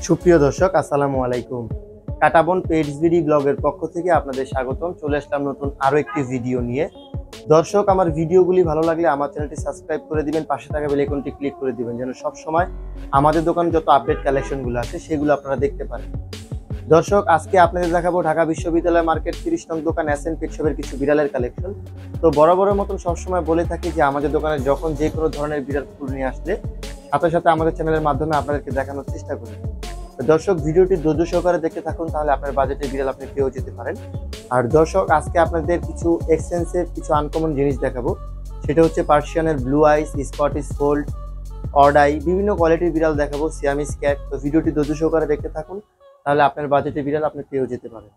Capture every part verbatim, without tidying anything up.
সুপ্রিয় দর্শক, আসসালামু আলাইকুম। কাটাবন পেটস বিডি ব্লগের পক্ষ থেকে আপনাদের স্বাগতম। চলে আসলাম নতুন আরো একটি ভিডিও নিয়ে। দর্শক, আমার ভিডিওগুলি ভালো লাগলে আমার চ্যানেলটি সাবস্ক্রাইব করে দিবেন, পাশে থাকা বেল আইকনটি ক্লিক করে দিবেন, যেন সব সময় আমাদের দোকানে যত আপডেট কালেকশনগুলো আছে সেগুলো আপনারা দেখতে পারেন। দর্শক, আজকে আপনাদের দেখাবো ঢাকা বিশ্ববিদ্যালয় মার্কেট তিরিশ নং দোকান এস এন পেট শপের কিছু বিড়ালের কালেকশন। তো বরাবরের মতন সবসময় বলে থাকি যে আমাদের দোকানে যখন যে কোনো ধরনের বিড়াল ফুল নিয়ে আসলে সাথে সাথে আমাদের চ্যানেলের মাধ্যমে আপনাদেরকে দেখানোর চেষ্টা করি। দর্শক, ভিডিওটি ধৈর্য সহকারে দেখতে থাকুন, তাহলে আপনার বাজেটের বিড়াল আপনি পেয়েও যেতে পারেন। আর দর্শক, আজকে আপনাদের কিছু এক্সপেন্সিভ কিছু আনকমন জিনিস দেখাবো। সেটা হচ্ছে পার্সিয়ানের ব্লু আইস, স্কটিশ ফোল্ড, অর্ডাই, বিভিন্ন কোয়ালিটির বিড়াল দেখাবো, সিয়ামিস ক্যাট। তো ভিডিওটি ধৈর্য সহকারে দেখতে থাকুন, তাহলে আপনার বাজেটের বিড়াল আপনি পেয়েও যেতে পারেন।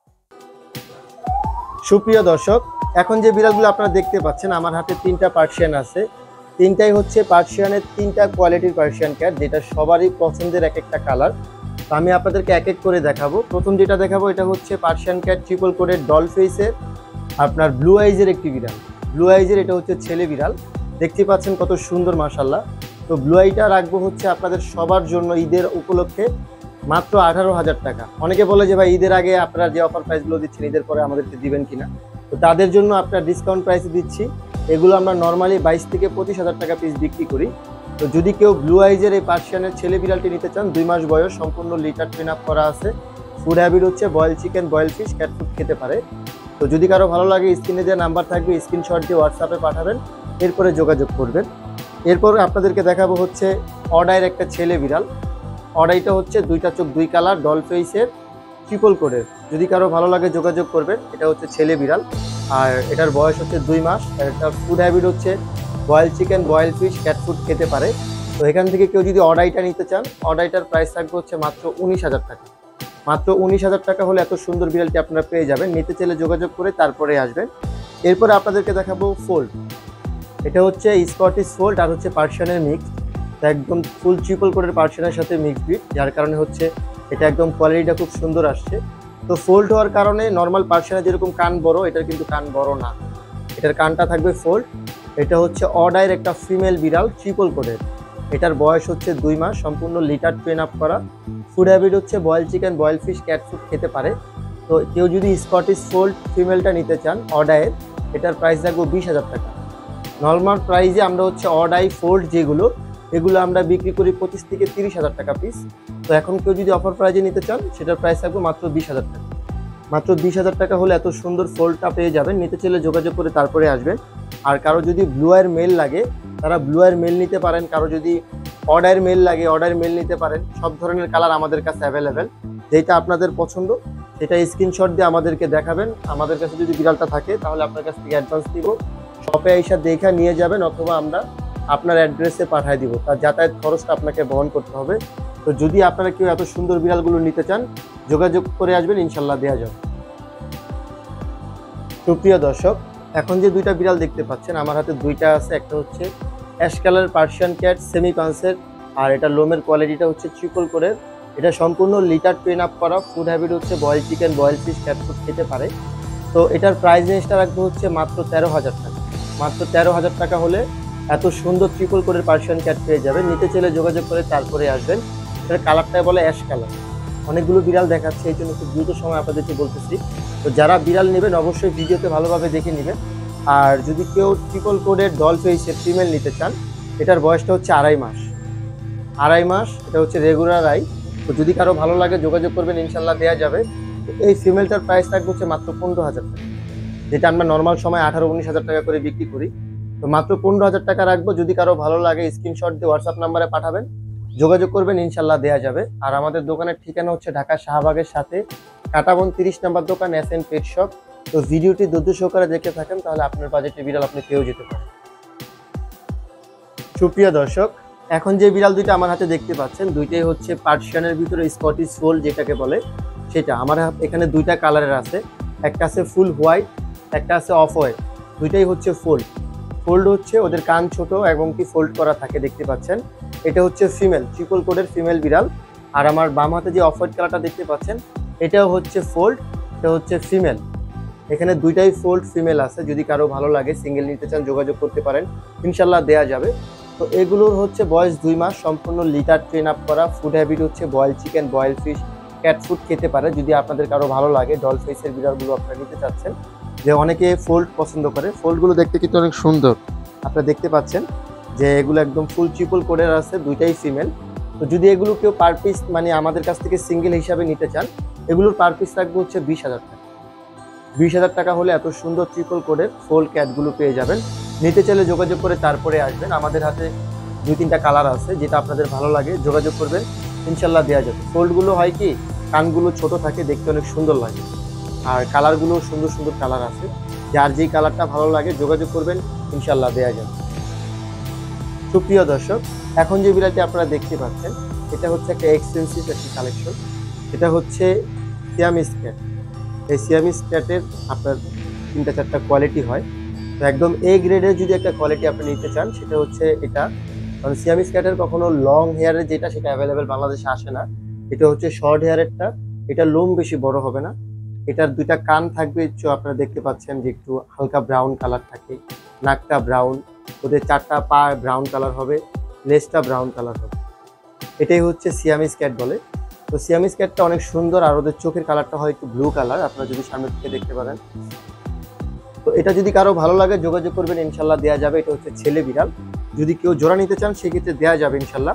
সুপ্রিয় দর্শক, এখন যে বিড়ালগুলো আপনারা দেখতে পাচ্ছেন, আমার হাতে তিনটা পার্সিয়ান আছে। তিনটাই হচ্ছে পার্সিয়ানের তিনটা কোয়ালিটির পার্সিয়ান ক্যাট, যেটা সবারই পছন্দের এক একটা কালার। তো আমি আপনাদেরকে এক এক করে দেখাবো। প্রথম যেটা দেখাবো এটা হচ্ছে পার্সিয়ান ক্যাট ট্রিপল কোডের ডল ফেসের আপনার ব্লু আইজের একটি বিড়াল। ব্লু আইজের এটা হচ্ছে ছেলে বিড়াল, দেখতে পাচ্ছেন কত সুন্দর মাশাআল্লাহ। তো ব্লু আইটা রাখবো হচ্ছে আপনাদের সবার জন্য ঈদের উপলক্ষে মাত্র আঠারো হাজার টাকা। অনেকে বলে যে ভাই ঈদের আগে আপনারা যে অফার প্রাইসগুলো দিচ্ছেন ঈদের পরে আমাদেরকে দিবেন কিনা। তো তাদের জন্য আপনার ডিসকাউন্ট প্রাইসে দিচ্ছি। এগুলো আমরা নর্মালি বাইশ থেকে পঁচিশ হাজার টাকা পিস বিক্রি করি। তো যদি কেউ ব্লু আইজের এই পার্সিয়ানের ছেলে বিড়ালটি নিতে চান, দুই মাস বয়স, সম্পূর্ণ লিটার ট্রেন আপ করা আছে, ফুড হ্যাবিট হচ্ছে boil chicken, boil fish, cat food খেতে পারে। তো যদি কারো ভালো লাগে স্ক্রিনে যে নাম্বার থাকবে স্ক্রিনশট দিয়ে হোয়াটসঅ্যাপে পাঠাবেন, এরপরে যোগাযোগ করবেন। এরপরে আপনাদেরকে দেখাবো হচ্ছে অর্ডাইয়ের একটা ছেলে বিড়াল। অর্ডাইটা হচ্ছে দুইটা চোখ দুই কালার ডল ফেসের ট্রিপল কোডের। যদি কারো ভালো লাগে যোগাযোগ করবেন। এটা হচ্ছে ছেলে বিড়াল, আর এটার বয়স হচ্ছে দুই মাস। আর এটার ফুড হ্যাবিট হচ্ছে boil chicken, boil fish, cat food খেতে পারে। তো এখান থেকে কেউ যদি অর্ডাইটা নিতে চান, অর্ডাইটার প্রাইস থাকবে হচ্ছে মাত্র উনিশ হাজার টাকা। মাত্র উনিশ হাজার টাকা হলে এত সুন্দর বিড়ালটি আপনারা পেয়ে যাবেন। নিতে চাইলে যোগাযোগ করে তারপরে আসবেন। এরপরে আপনাদেরকে দেখাবো ফোল্ড। এটা হচ্ছে স্কটিশ ফোল্ড আর হচ্ছে পার্সিয়ানের মিক্স। একদম ফুল ট্রিপল কোডের পার্সিয়ানের সাথে মিক্স ব্রিড, যার কারণে হচ্ছে এটা একদম কোয়ালিটিটা খুব সুন্দর আসছে। তো ফোল্ড হওয়ার কারণে নর্মাল পার্সিয়ানের যেরকম কান বড়, এটার কিন্তু কান বড় না, এটার কানটা থাকবে ফোল্ড। এটা হচ্ছে অর্ডাইয়ের একটা ফিমেল বিড়াল ট্রিপল কোডের। এটার বয়স হচ্ছে দুই মাস, সম্পূর্ণ লিটার ট্রেন আপ করা। ফুড হ্যাবিট হচ্ছে boil chicken, boil fish, cat food খেতে পারে। তো কেউ যদি স্কটিশ ফোল্ড ফিমেলটা নিতে চান অর্ডাইয়ের, এটার প্রাইস রাখবো বিশ হাজার টাকা। নর্মাল প্রাইসে আমরা হচ্ছে অর্ডাই ফোল্ড যেগুলো, এগুলো আমরা বিক্রি করি পঁচিশ থেকে তিরিশ হাজার টাকা পিস। তো এখন কেউ যদি অফার প্রাইজে নিতে চান, সেটার প্রাইস থাকবে মাত্র বিশ হাজার টাকা। মাত্র বিশ হাজার টাকা হলে এত সুন্দর ফোল্ডটা পেয়ে যাবেন। নিতে চাইলে যোগাযোগ করে তারপরে আসবেন। আর কারো যদি ব্লু আইয়ের মেল লাগে, তারা ব্লু আইয়ের মেল নিতে পারেন। কারো যদি অর্ডার মেল লাগে, অর্ডার মেল নিতে পারেন। সব ধরনের কালার আমাদের কাছে অ্যাভেলেবেল। যেটা আপনাদের পছন্দ সেটা স্ক্রিনশট দিয়ে আমাদেরকে দেখাবেন। আমাদের কাছে যদি বিড়ালটা থাকে তাহলে আপনার কাছ থেকে অ্যাডভান্স দিব, শপে এসে দেখা নিয়ে যাবেন, অথবা আমরা আপনার অ্যাড্রেসে পাঠিয়ে দিব। তার যাতায়াত খরচটা আপনাকে বহন করতে হবে। তো যদি আপনারা কেউ এত সুন্দর বিড়ালগুলো নিতে চান, যোগাযোগ করে আসবেন, ইনশাল্লাহ দেওয়া যাবে। সুপ্রিয় দর্শক, এখন যে দুইটা বিড়াল দেখতে পাচ্ছেন আমার হাতে দুইটা আছে। একটা হচ্ছে ash colour Persian cat semi পান্সের, আর এটা লোমের কোয়ালিটিটা হচ্ছে ট্রিপল কোডের। এটা সম্পূর্ণ লিটার ট্রেন আপ করা। ফুড হ্যাবিট হচ্ছে boil chicken, boil fish, cat food খেতে পারে। তো এটার প্রাইস রেঞ্জটা রাখবো হচ্ছে মাত্র তেরো হাজার টাকা। মাত্র তেরো হাজার টাকা হলে এত সুন্দর ট্রিপল কোডের পার্সিয়ান ক্যাট পেয়ে যাবেন। নিতে চাইলে যোগাযোগ করে তারপরে আসবেন। এটার কালারটাই বলে অ্যাশ কালার। অনেকগুলো বিড়াল দেখাচ্ছে, এই জন্য খুব দ্রুত সময় আপনাদেরকে বলতেছি। তো যারা বিড়াল নেবেন অবশ্যই ভিডিওতে ভালোভাবে দেখে নেবেন। আর যদি কেউ ট্রিপল কোডের ডল ফেসের ফিমেল নিতে চান, এটার বয়সটা হচ্ছে আড়াই মাস। আড়াই মাস এটা হচ্ছে রেগুলার আই। তো যদি কারো ভালো লাগে যোগাযোগ করবেন, ইনশাল্লাহ দেওয়া যাবে। তো এই ফিমেলটার প্রাইস থাকবে হচ্ছে মাত্র পনেরো হাজার টাকা, যেটা আমরা নর্মাল সময় আঠারো উনিশ হাজার টাকা করে বিক্রি করি। তো মাত্র পনেরো হাজার টাকা রাখবো। যদি কারো ভালো লাগে স্ক্রিনশট দিয়ে হোয়াটসঅ্যাপ নাম্বারে পাঠাবেন, যোগাযোগ করবেন, ইনশাল্লাহ দেওয়া যাবে। আর আমাদের দোকানের ঠিকানা হচ্ছে ঢাকা শাহবাগের সাথে কাটাবন তিরিশ নম্বর দোকান এস এন পেট শপ। তো ভিডিওটি ধৈর্য সহকারে দেখে থাকেন, তাহলে আপনার বাজেটে বিড়াল আপনি পেয়েও যেতে পারেন। সুপ্রিয় দর্শক, এখন যে বিড়াল দুইটা আমার হাতে দেখতে পাচ্ছেন, দুইটাই হচ্ছে পার্সিয়ানের ভিতরে স্কটিশ ফোল্ড যেটাকে বলে সেটা। আমার এখানে দুইটা কালারের আছে, একটা আছে ফুল হোয়াইট, একটা আছে অফ হোয়াইট। দুইটাই হচ্ছে ফোল্ড। ফোল্ড হচ্ছে ওদের কান ছোট এবং কি ফোল্ড করা থাকে, দেখতে পাচ্ছেন। এটা হচ্ছে ফিমেল ট্রিপল কোডের ফিমেল বিড়াল। আর আমার বাম হাতে যে অফ হোয়াইট কালারটা দেখতে পাচ্ছেন, এটাও হচ্ছে ফোল্ড, এটা হচ্ছে ফিমেল। এখানে দুইটাই ফোল্ড ফিমেল আছে। যদি কারো ভালো লাগে সিঙ্গেল নিতে চান যোগাযোগ করতে পারেন, ইনশাল্লাহ দেয়া যাবে। তো এগুলোর হচ্ছে বয়স দুই মাস, সম্পূর্ণ লিটার ট্রেন আপ করা। ফুড হ্যাবিট হচ্ছে boil chicken, boil fish, cat food খেতে পারে। যদি আপনাদের কারো ভালো লাগে ডল ফেসের বিড়ালগুলো আপনারা নিতে চাচ্ছেন, যে অনেকে ফোল্ড পছন্দ করে, ফোল্ডগুলো দেখতে কিন্তু অনেক সুন্দর। আপনারা দেখতে পাচ্ছেন যে এগুলো একদম ফুল ট্রিপল কোডের আছে, দুইটাই ফিমেল। তো যদি এগুলো কেউ পার পিস মানে আমাদের কাছ থেকে সিঙ্গেল হিসাবে নিতে চান, এগুলোর পার পিস থাকবে হচ্ছে বিশ হাজার টাকা। বিশ হাজার টাকা হলে এত সুন্দর ট্রিপল কোডের ফোল ক্যাটগুলো পেয়ে যাবেন। নিতে চাইলে যোগাযোগ করে তারপরে আসবেন। আমাদের হাতে দুই তিনটা কালার আছে, যেটা আপনাদের ভালো লাগে যোগাযোগ করবেন, ইনশাল্লাহ দেওয়া যাবে। ফোল্ডগুলো হয় কি কানগুলো ছোট থাকে, দেখতে অনেক সুন্দর লাগে, আর কালারগুলো সুন্দর সুন্দর কালার আছে। যার যেই কালারটা ভালো লাগে যোগাযোগ করবেন, ইনশাল্লাহ দেওয়া যাবে। সুপ্রিয় দর্শক, এখন যে বিড়ালটি আপনারা দেখতে পাচ্ছেন এটা হচ্ছে একটা এক্সপেন্সিভ একটি কালেকশন। এটা হচ্ছে সিয়ামিস ক্যাট। এই সিয়ামিস ক্যাটের আপনার তিনটা চারটা কোয়ালিটি হয়। তো একদম এ গ্রেডের যদি একটা কোয়ালিটি আপনি নিতে চান, সেটা হচ্ছে এটা। কারণ সিয়ামিস ক্যাটের কখনো লং হেয়ারের যেটা সেটা অ্যাভেলেবেল বাংলাদেশে আসে না। এটা হচ্ছে শর্ট হেয়ারেরটা। এটা লোম বেশি বড় হবে না। এটার দুইটা কান থাকবে, একটু আপনারা দেখতে পাচ্ছেন যে একটু হালকা ব্রাউন কালার থাকে, নাকটা ব্রাউন, ওদের চারটা পা ব্রাউন কালার হবে, লেজটা ব্রাউন কালার হবে। এটাই হচ্ছে সিয়ামিস ক্যাট বলে। তো সিয়ামিস ক্যাটটা অনেক সুন্দর, আর ওদের চোখের কালারটা হয় একটু ব্লু কালার, আপনারা যদি সামনে থেকে দেখতে পারেন। তো এটা যদি কারো ভালো লাগে যোগাযোগ করবেন, ইনশাল্লাহ দেওয়া যাবে। এটা হচ্ছে ছেলে বিড়াল। যদি কেউ জোড়া নিতে চান সেক্ষেত্রে দেওয়া যাবে ইনশাল্লাহ।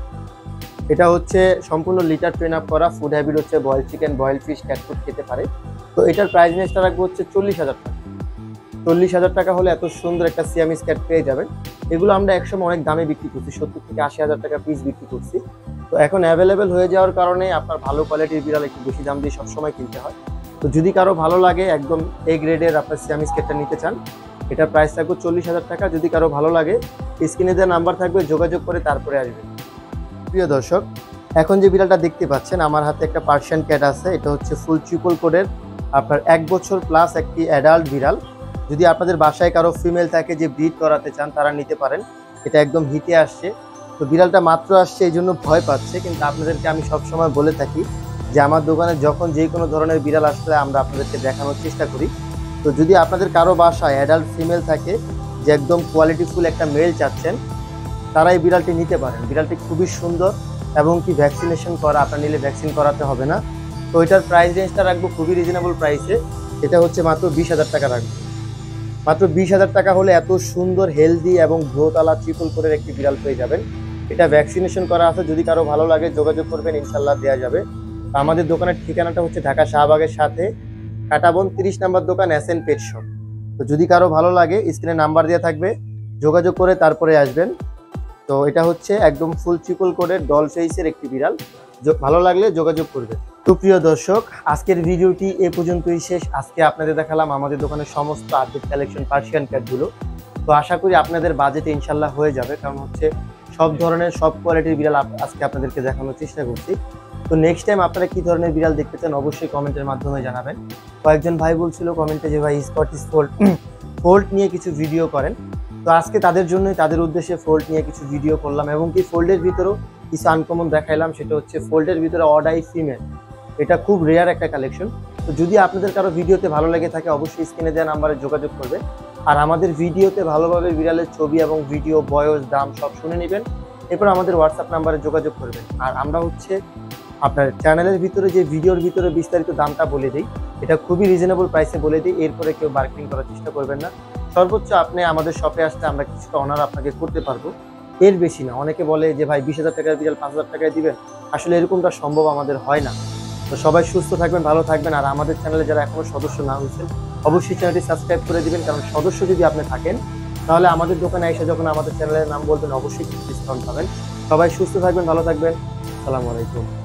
এটা হচ্ছে সম্পূর্ণ লিটার ট্রেন আপ করা। ফুড হ্যাবিট হচ্ছে boil chicken, boil fish, cat food খেতে পারে। তো এটার প্রাইস রেঞ্জটা রাখবো হচ্ছে চল্লিশ হাজার টাকা। চল্লিশ হাজার টাকা হলে এত সুন্দর একটা সিয়ামিস ক্যাট পেয়ে যাবেন। এগুলো আমরা একসময় অনেক দামে বিক্রি করছি, সত্তর থেকে আশি হাজার টাকা পিস বিক্রি করছি। তো এখন অ্যাভেলেবেল হয়ে যাওয়ার কারণে আপনার ভালো কোয়ালিটির বিড়াল একটু বেশি দাম দিয়ে সবসময় কিনতে হয়। তো যদি কারো ভালো লাগে একদম এ গ্রেডের আপনার সিয়ামিস ক্যাটটা নিতে চান, এটার প্রাইস থাকবে চল্লিশ হাজার টাকা। যদি কারো ভালো লাগে স্ক্রিনে দেওয়া নাম্বার থাকবে, যোগাযোগ করে তারপরে আসবেন। প্রিয় দর্শক, এখন যে বিড়ালটা দেখতে পাচ্ছেন আমার হাতে একটা পার্সিয়ান ক্যাট আছে। এটা হচ্ছে ফুল ট্রিপল কোডের আপনার এক বছর প্লাস একটি অ্যাডাল্ট বিড়াল। যদি আপনাদের বাসায় কারো ফিমেল থাকে যে ব্রিড করাতে চান, তারা নিতে পারেন। এটা একদম হিটে আসছে। তো বিড়ালটা মাত্র আসছে, এই জন্য ভয় পাচ্ছে, কিন্তু আপনাদেরকে আমি সবসময় বলে থাকি যে আমার দোকানে যখন যে কোনো ধরনের বিড়াল আসলে আমরা আপনাদেরকে দেখানোর চেষ্টা করি। তো যদি আপনাদের কারো বাসায় অ্যাডাল্ট ফিমেল থাকে যে একদম কোয়ালিটিফুল একটা মেল চাচ্ছেন, তারা এই বিড়ালটি নিতে পারেন। বিড়ালটি খুবই সুন্দর এবং কি ভ্যাকসিনেশন করা, আপনার নিলে ভ্যাকসিন করাতে হবে না। তো এটার প্রাইস রেঞ্জটা রাখবো খুবই রিজনেবল প্রাইসে। এটা হচ্ছে মাত্র বিশ হাজার টাকা রাখবো। মাত্র বিশ হাজার টাকা হলে এত সুন্দর হেলদি এবং গ্রোথওয়ালা ট্রিপল কোডের একটি বিড়াল পেয়ে যাবেন। এটা ভ্যাকসিনেশন করা আছে। যদি কারো ভালো লাগে যোগাযোগ করবেন, ইনশাল্লাহ দেওয়া যাবে। আমাদের দোকানের ঠিকানাটা হচ্ছে ঢাকা শাহবাগের সাথে কাটাবন তিরিশ নাম্বার দোকান, এস এন পেট শপ। তো যদি কারো ভালো লাগে স্ক্রিনে নাম্বার দেওয়া থাকবে, যোগাযোগ করে তারপরে আসবেন। তো এটা হচ্ছে একদম ফুল ট্রিপল কোডের ডল ফেসের একটি বিড়াল। ভালো লাগলে যোগাযোগ করবে। তো প্রিয় দর্শক, আজকের ভিডিওটি এ পর্যন্তই শেষ। আজকে আপনাদের দেখালাম আমাদের দোকানের সমস্ত আপডেট কালেকশন পার্সিয়ান ক্যাটগুলো। তো আশা করি আপনাদের বাজেটে ইনশাল্লাহ হয়ে যাবে, কারণ হচ্ছে সব ধরনের সব কোয়ালিটির বিড়াল আজকে আপনাদেরকে দেখানোর চেষ্টা করছি। তো নেক্সট টাইম আপনারা কি ধরনের বিড়াল দেখতে চান অবশ্যই কমেন্টের মাধ্যমে জানাবেন। কয়েকজন ভাই বলছিল কমেন্টে যে ভাই স্কটিশ ফোল্ড ফোল্ড নিয়ে কিছু ভিডিও করেন। তো আজকে তাদের জন্যই, তাদের উদ্দেশ্যে ফোল্ড নিয়ে কিছু ভিডিও করলাম, এবং কি ফোল্ডের ভিতরেও কিছু আনকমন দেখাইলাম। সেটা হচ্ছে ফোল্ডের ভিতরে অড আই ফিমেল। এটা খুব রেয়ার একটা কালেকশন। তো যদি আপনাদের কারো ভিডিওতে ভালো লেগে থাকে অবশ্যই স্ক্রিনে দেওয়া নাম্বারে যোগাযোগ করবে। আর আমাদের ভিডিওতে ভালোভাবে বিড়ালের ছবি এবং ভিডিও, বয়স, দাম সব শুনে নেবেন। এরপর আমাদের হোয়াটসঅ্যাপ নাম্বারে যোগাযোগ করবেন। আর আমরা হচ্ছে আপনার চ্যানেলের ভিতরে যে ভিডিওর ভিতরে বিস্তারিত দামটা বলে দিই, এটা খুবই রিজনেবল প্রাইসে বলে দিই। এরপরে কেউ বার্গেনিং করার চেষ্টা করবেন না। সর্বোচ্চ আপনি আমাদের শপে আসতে আমরা কিছুটা অনার আপনাকে করতে পারবো, এর বেশি না। অনেকে বলে যে ভাই বিশ হাজার টাকার বিড়াল পাঁচ হাজার টাকায় দিবেন, আসলে এরকমটা সম্ভব আমাদের হয় না। তো সবাই সুস্থ থাকবেন, ভালো থাকবেন। আর আমাদের চ্যানেলে যারা এখনো সদস্য না হয়েছেন অবশ্যই চ্যানেলটি সাবস্ক্রাইব করে দিবেন, কারণ সদস্য যদি আপনি থাকেন তাহলে আমাদের দোকানে এসে যখন আমাদের চ্যানেলের নাম বলবেন অবশ্যই ডিসকাউন্ট পাবেন। সবাই সুস্থ থাকবেন, ভালো থাকবেন। আসসালামু আলাইকুম।